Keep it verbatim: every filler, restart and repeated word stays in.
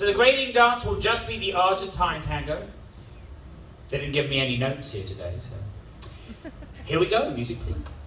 So the grading dance will just be the Argentine Tango. They didn't give me any notes here today, so here we go. Music, please.